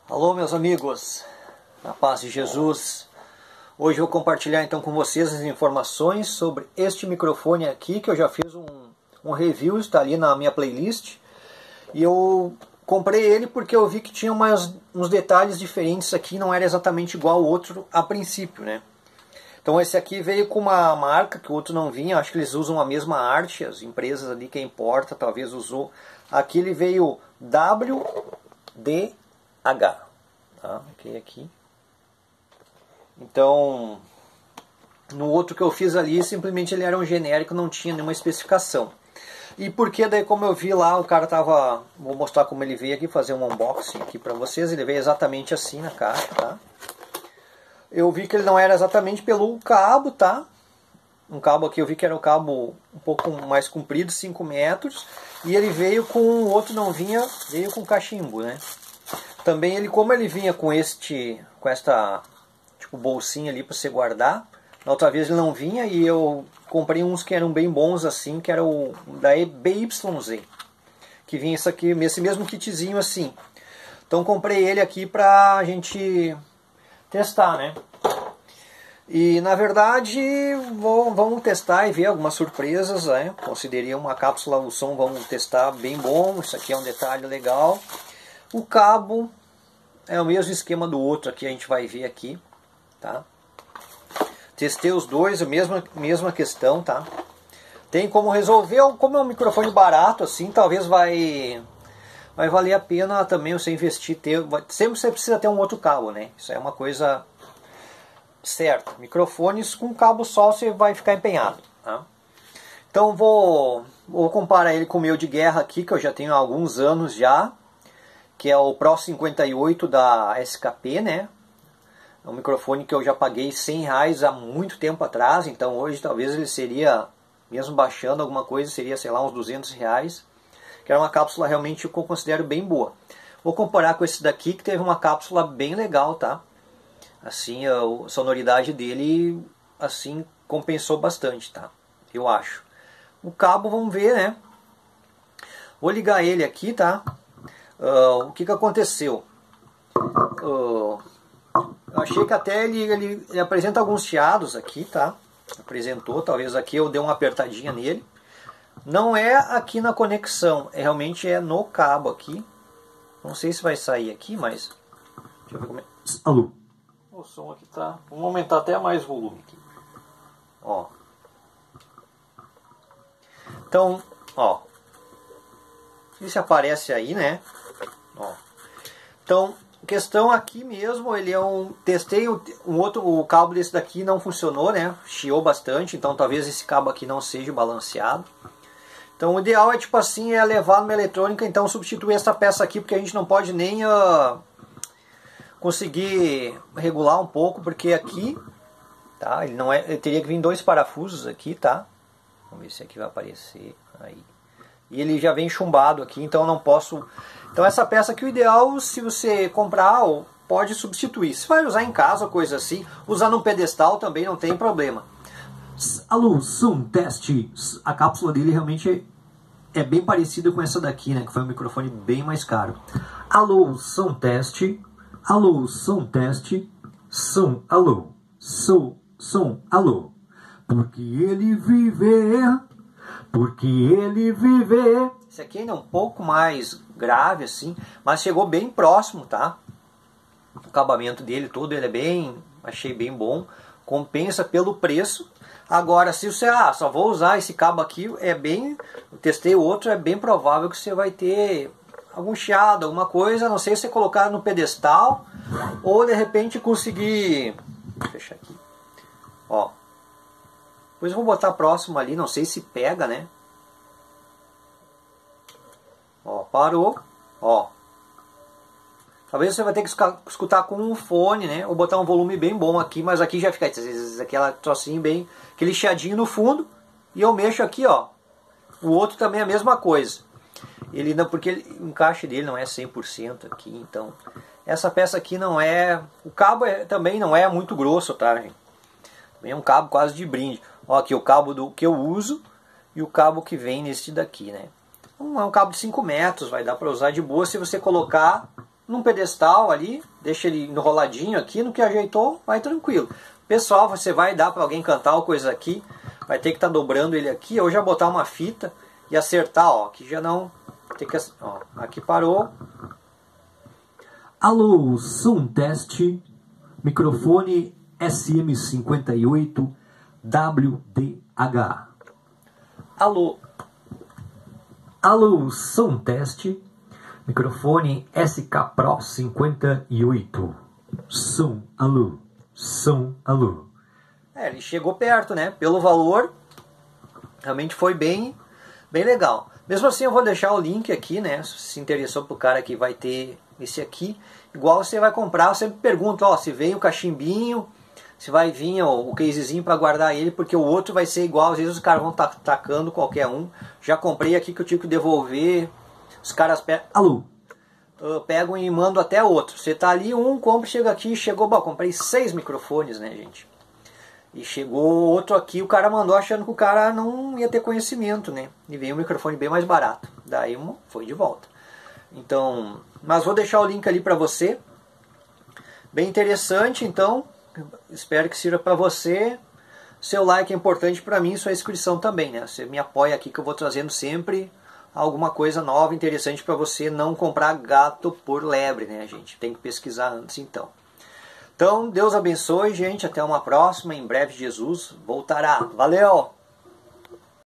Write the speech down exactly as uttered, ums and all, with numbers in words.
Alô, meus amigos, na paz de Jesus. Hoje eu vou compartilhar então com vocês as informações sobre este microfone aqui, que eu já fiz um, um review, está ali na minha playlist. E eu comprei ele porque eu vi que tinha umas, uns detalhes diferentes aqui, não era exatamente igual ao outro a princípio, né? Então esse aqui veio com uma marca que o outro não vinha, acho que eles usam a mesma arte, as empresas ali que importa talvez usou. Aqui ele veio W D H, tá? Ok, aqui. Então, no outro que eu fiz ali, simplesmente ele era um genérico, não tinha nenhuma especificação. E porque daí, como eu vi lá, o cara tava, vou mostrar como ele veio aqui, fazer um unboxing aqui pra vocês, ele veio exatamente assim na caixa, tá? Eu vi que ele não era exatamente pelo cabo, tá? Um cabo aqui, eu vi que era um cabo um pouco mais comprido, cinco metros, e ele veio com, o outro não vinha, veio com cachimbo, né? Também ele, como ele vinha com este, com esta tipo bolsinha ali para você guardar, na outra vez ele não vinha e eu comprei uns que eram bem bons assim, que era o da B Y Z, que vinha isso aqui, esse mesmo kitzinho assim. Então comprei ele aqui pra gente testar, né? E na verdade vou, vamos testar e ver algumas surpresas, né? Considerei uma cápsula, o som vamos testar bem bom, isso aqui é um detalhe legal. O cabo é o mesmo esquema do outro aqui, a gente vai ver aqui, tá? Testei os dois, a mesma, mesma questão, tá? Tem como resolver, como é um microfone barato assim, talvez vai vai valer a pena também você investir, ter, sempre você precisa ter um outro cabo, né? Isso é uma coisa certa. Microfones com cabo só você vai ficar empenhado, tá? Então vou, vou comparar ele com o meu de guerra aqui, que eu já tenho há alguns anos já, que é o Pro cinquenta e oito da S K P, né? É um microfone que eu já paguei cem reais há muito tempo atrás, então hoje talvez ele seria, mesmo baixando alguma coisa, seria, sei lá, uns duzentos reais, que era uma cápsula realmente que eu considero bem boa. Vou comparar com esse daqui, que teve uma cápsula bem legal, tá? Assim, a sonoridade dele, assim, compensou bastante, tá? Eu acho. O cabo, vamos ver, né? Vou ligar ele aqui, tá? Uh, o que que aconteceu? Uh, eu achei que até ele, ele, ele apresenta alguns chiados aqui, tá? Apresentou, talvez aqui eu dei uma apertadinha nele. Não é aqui na conexão, é, realmente é no cabo aqui. Não sei se vai sair aqui, mas... Deixa eu ver como é... Alô? O som aqui tá... Vamos aumentar até mais volume aqui. Ó. Então, ó. Não sei se aparece aí, né? Ó. Então, questão aqui mesmo, ele é um... Testei um outro, o cabo desse daqui não funcionou, né? Chiou bastante, então talvez esse cabo aqui não seja balanceado. Então o ideal é tipo assim, é levar numa eletrônica, então substituir essa peça aqui, porque a gente não pode nem uh, conseguir regular um pouco, porque aqui, tá? Ele não é, ele teria que vir dois parafusos aqui, tá? Vamos ver se aqui vai aparecer aí. E ele já vem chumbado aqui, então eu não posso... Então essa peça aqui, o ideal, se você comprar, pode substituir. Se vai usar em casa, coisa assim, usar num pedestal também não tem problema. Alô, som, teste. A cápsula dele realmente é bem parecida com essa daqui, né? Que foi um microfone bem mais caro. Alô, som, teste. Alô, som, teste. Som, alô. Som, som, alô. Porque ele vive... Porque ele vive... Esse aqui ainda é um pouco mais grave, assim, mas chegou bem próximo, tá? O acabamento dele todo, ele é bem... Achei bem bom. Compensa pelo preço. Agora, se você... Ah, só vou usar esse cabo aqui, é bem... Eu testei o outro, é bem provável que você vai ter algum chiado, alguma coisa. Não sei se você colocar no pedestal ou, de repente, conseguir... Vou fechar aqui. Ó. Depois eu vou botar próximo ali, não sei se pega, né? Ó, parou. Ó. Talvez você vai ter que escutar com um fone, né? Ou botar um volume bem bom aqui, mas aqui já fica aquela trocinho bem... Aquele chiadinho no fundo. E eu mexo aqui, ó. O outro também é a mesma coisa. Ele não, porque ele, o encaixe dele não é cem por cento aqui, então... Essa peça aqui não é... O cabo é, também não é muito grosso, tá, gente? Também é um cabo quase de brinde. Ó, aqui o cabo do que eu uso e o cabo que vem nesse daqui, né? Um, é um cabo de cinco metros, vai dar para usar de boa se você colocar num pedestal ali, deixa ele enroladinho aqui, no que ajeitou, vai tranquilo. Pessoal, você vai dar para alguém cantar ou coisa aqui, vai ter que estar tá dobrando ele aqui, ou já botar uma fita e acertar, ó, aqui já não, tem que, ó, aqui parou. Alô, som teste, microfone S M cinquenta e oito W D H. Alô. Alô, som teste, microfone S K Pro cinquenta e oito. Som, alô, som, alô. É, ele chegou perto, né? Pelo valor, realmente foi bem, bem legal. Mesmo assim, eu vou deixar o link aqui, né? Se se interessou pro cara que vai ter esse aqui. Igual você vai comprar, você pergunta, ó, se vem o cachimbinho, se vai vir ó, o casezinho para guardar ele, porque o outro vai ser igual. Às vezes os caras vão tá tacando qualquer um. Já comprei aqui que eu tive que devolver. Os caras pegam, Alô, uh, pegam e mandam até outro. Você tá ali, um compra, chega aqui, chegou, bom, comprei seis microfones, né, gente? E chegou outro aqui, o cara mandou achando que o cara não ia ter conhecimento, né? E veio um microfone bem mais barato. Daí foi de volta. Então, mas vou deixar o link ali para você. Bem interessante, então. Espero que sirva para você. Seu like é importante para mim, sua inscrição também, né? Você me apoia aqui que eu vou trazendo sempre alguma coisa nova, interessante para você não comprar gato por lebre, né, gente? Tem que pesquisar antes, então. Então, Deus abençoe, gente. Até uma próxima. Em breve, Jesus voltará. Valeu!